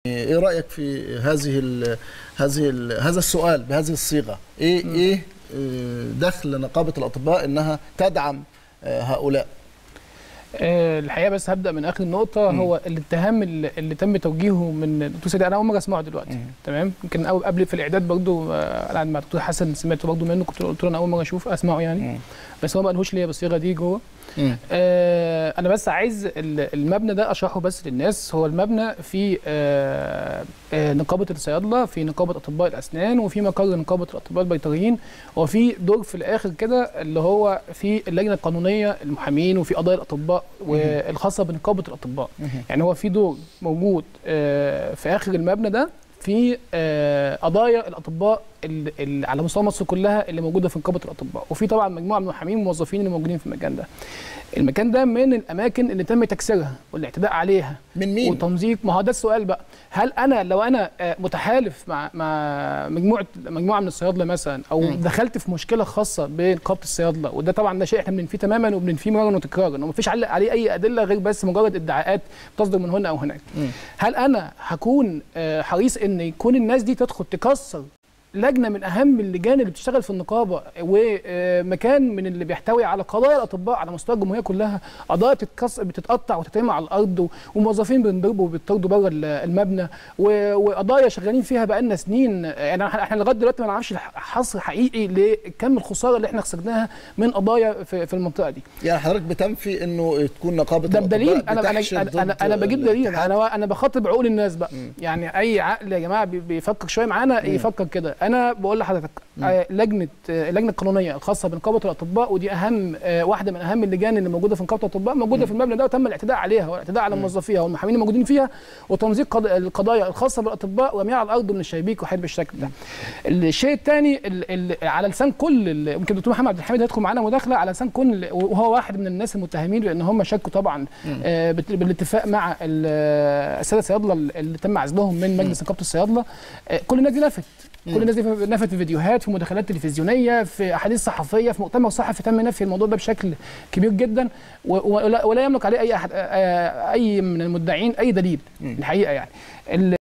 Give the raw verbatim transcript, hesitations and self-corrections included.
ايه رايك في هذه ال هذه ال هذا السؤال بهذه الصيغه؟ ايه م. ايه دخل نقابه الاطباء انها تدعم هؤلاء؟ الحقيقه بس هبدا من اخر النقطه. م. هو الاتهام اللي, اللي تم توجيهه من الدكتور سيدي، انا اول مره اسمعه دلوقتي. م. تمام. يمكن قبل في الاعداد برضو انا مع الدكتور حسن سمعته برضو منه، كنت قلت له انا اول مره اشوف اسمعه يعني. م. بس هو ما قالهوش ليا بالصيغه دي جوه. آه انا بس عايز المبنى ده اشرحه بس للناس. هو المبنى في آه آه نقابه الصيادله، في نقابه اطباء الاسنان، وفي مقر نقابه الاطباء البيطريين، وفي دور في الاخر كده اللي هو في اللجنه القانونيه المحامين، وفي قضايا الاطباء والخاصه بنقابه الاطباء. يعني هو في دور موجود آه في اخر المبنى ده في آه قضايا الاطباء اللي, اللي على مستوى مصر كلها اللي موجوده في نقابه الاطباء، وفي طبعا مجموعه من المحامين والموظفين اللي موجودين في المكان ده. المكان ده من الاماكن اللي تم تكسيرها والاعتداء عليها. من مين؟ وتمزيق. ما هو ده السؤال بقى، هل انا لو انا متحالف مع مع مجموعه مجموعه من الصيادله مثلا، او م. دخلت في مشكله خاصه بنقابه الصيادله، وده طبعا ده شيء احنا بننفيه تماما وبننفيه مرارا وتكرارا، وما فيش عليه اي ادله غير بس مجرد ادعاءات بتصدر من هنا او هناك. م. هل انا هكون حريص ان يكون الناس دي تدخل تكسر لجنه من اهم اللجان اللي بتشتغل في النقابه، ومكان من اللي بيحتوي على قضايا الاطباء على مستوى الجمهوريه كلها، قضايا بتتقطع وتترمى على الارض، وموظفين بينضربوا وبيطردوا بره المبنى، وقضايا شغالين فيها بقالنا سنين. يعني احنا لغايه دلوقتي ما نعرفش حصر حقيقي لكم الخساره اللي احنا خسرناها من قضايا في, في المنطقه دي. يعني حضرتك بتنفي انه تكون نقابه ده الاطباء بدليل. انا انا انا, أنا بجيب دليل. انا انا بخاطب عقول الناس بقى. م. يعني اي عقل يا جماعه بيفكر شويه معانا م. يفكر كده. انا بقول لحضرتك لجنه اللجنه القانونيه الخاصه بنقابه الاطباء، ودي اهم واحده من اهم اللجان اللي موجوده في نقابه الاطباء، موجوده م. في المبنى ده، وتم الاعتداء عليها والاعتداء على موظفيها والمحامين الموجودين فيها، وتمزيق القضايا الخاصه بالاطباء ورميها على الارض من الشبابيك وحاجات بالشكل ده. الشيء الثاني على لسان كل، يمكن الدكتور محمد عبد الحميد هيدخل معانا مداخله على لسان كل، وهو واحد من الناس المتهمين، لان هم شاركوا طبعا آه بالاتفاق مع الساده الصيادله اللي تم عزلهم من مجلس نقابه الصيادله. آه كل الناس دي نفت كل الناس دي نفت في فيديوهات، في مداخلات تلفزيونيه، في احاديث صحفيه، في مؤتمر صحفي تم نفي الموضوع ده بشكل كبير جدا، ولا يملك عليه اي احد اي من المدعين اي دليل الحقيقه يعني.